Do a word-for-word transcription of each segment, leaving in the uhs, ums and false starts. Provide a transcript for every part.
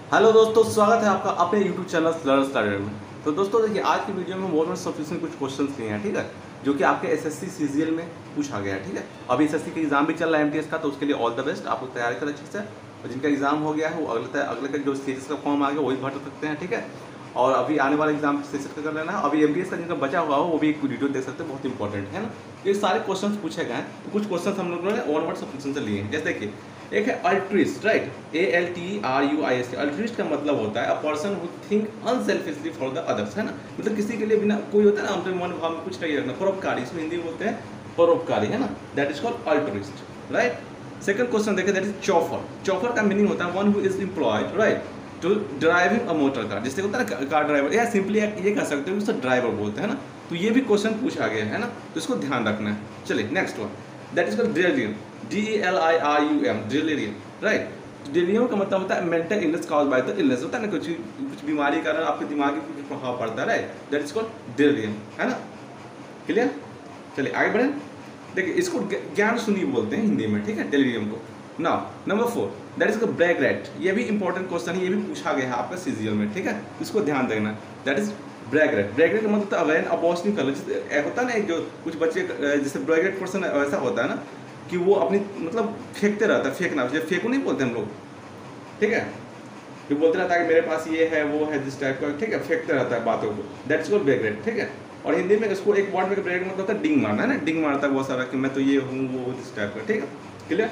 Hello दोस्तों, स्वागत है आपका अपने यूट्यूब चैनल लर्न स्टार्टर में। तो दोस्तों देखिए, आज की वीडियो में गवर्नमेंट सब्सिक्वेंट कुछ क्वेश्चंस लिए हैं, ठीक है, जो कि आपके एसएससी सीजीएल में पूछा गया है। ठीक है, अभी एसएससी का एग्जाम भी चल रहा है एमटीएस का, तो उसके लिए ऑल द बेस्ट, आप लोग तैयारी करें अच्छे से। और जिनका एग्जाम हो गया है वो अगले अगले का जो सीरीज का फॉर्म आ गया वही भर सकते हैं। ठीक है, और अभी आने वाले एग्जाम सीरीज का कर लेना है। अभी एमटीएस का जिनका बचा हुआ हो वो भी एक वीडियो देख सकते हैं, बहुत इंपॉर्टेंट है ना। ये सारे क्वेश्चन पूछे गए हैं, तो कुछ क्वेश्चन हम लोगों ने ऑनवर्ड सब्सिक्वेंस से लिए हैं। जैसे देखिए, एक है altruist, right, A L T R U I S T. Altruist का मतलब होता है a person who think unselfishly for the others, है ना। मतलब किसी के लिए बिना कोई होता है ना, अपने मन भाव में कुछ नहीं रखना, परोपकारी, इसमें हिंदी में बोलते हैं परोपकारी, है ना। That is called altruist, right. Second question देखें, दैट इज चॉफर। चॉफर का मीनिंग होता है one who is employed, right, to driving a motor car. जैसे होता है ना कार ड्राइवर, या सिंपली ये कह सकते हो उसको ड्राइवर बोलते हैं ना। तो ये भी क्वेश्चन पूछा गया है ना, तो इसको ध्यान रखना है। चलिए next one, that is called delirium, D E L I R U M, delirium, right. Delirium का मतलब होता है mental illness caused by the illness, होता है ना कुछ कुछ बीमारी के कारण आपके दिमाग में कुछ प्रभाव पड़ता है, right, that is called delirium, है ना। क्लियर, चलिए आगे बढ़ें। देखिए, इसको ज्ञान शून्य बोलते हैं हिंदी में, ठीक है, डिलीरियम को। Now number four, that is braggart. ये भी इंपॉर्टेंट क्वेश्चन है, ये भी पूछा गया है आपका सीजीएल में, ठीक है, इसको ध्यान देना। That is braggart. Braggart का मतलब होता है अवेयर अबॉस्टिंग कर, होता है ना जो कुछ बच्चे, जैसे ब्रैग रेट पर्सन ऐसा होता है ना कि वो अपनी मतलब फेंकते रहता है, फेंकना, जैसे फेंकू नहीं बोलते हम लोग, ठीक है, जो बोलते रहता है कि मेरे पास ये है वो है जिस टाइप का, ठीक है, फेंकते रहता है बातों को, दैट्स कॉल्ड ब्रैग रेट, ठीक है। और हिंदी में इसको एक वर्ड में ब्रैग मतलब होता है डिंग मारना, है ना, डिंग मारता है बहुत सारा कि मैं तो ये हूँ वो जिस टाइप का, ठीक है, क्लियर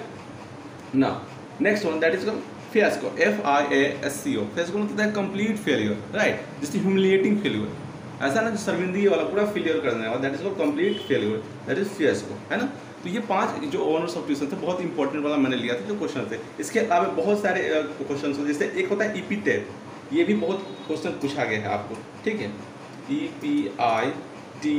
ना। Next one, that is fiasco, F I A S C O. Fiasco मतलब है कंप्लीट फेलियर, राइट, जैसे ह्यूमिलिएटिंग फेलियर, ऐसा ना जो शर्मिंदगी वाला पूरा फेलियर करने वाला, that is called complete failure, that is fiasco, है ना। तो ये पांच जो ऑनर सब्सिक्वेंस थे बहुत इंपॉर्टेंट वाला मैंने लिया था जो क्वेश्चन थे। इसके अलावा बहुत सारे क्वेश्चन होते, जैसे एक होता है ईपीटेट, ये भी बहुत क्वेश्चन पूछा गया है आपको, ठीक है, E P I T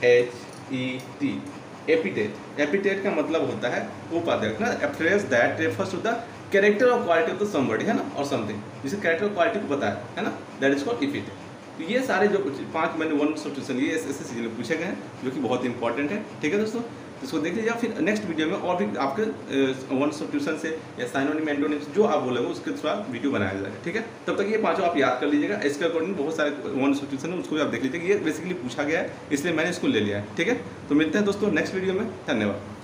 H E T, epithet. Epithet का मतलब होता है उपाध्यक्ष ना, a phrase that refers to the character or quality of the somebody, है ना, और समथिंग, जिसे कैरेक्टर और क्वालिटी को बताया है ना, दैट इज कॉल्ड एपिटेट। तो ये सारे जो पांच मैंने वन सब्सिक्वेंस ये ऐसे सीजन में पूछे गए हैं जो कि बहुत इंपॉर्टेंट है, ठीक है दोस्तों। इसको देख लीजिए, फिर नेक्स्ट वीडियो में और भी आपके वन सब्सिक्वेंस से या साइनोनिम एंटोनिम जो आप बोलेंगे उसके थ्रू वीडियो बनाया जाएगा, ठीक है। तब तक ये पांचों आप याद कर लीजिएगा, इसके अकॉर्डिंग बहुत सारे वन सब्सिक्वेंस है उसको भी आप देख लीजिएगा। ये बेसिकली पूछा गया है इसलिए मैंने इसको ले लिया है, ठीक है। तो मिलते हैं दोस्तों नेक्स्ट वीडियो में, धन्यवाद।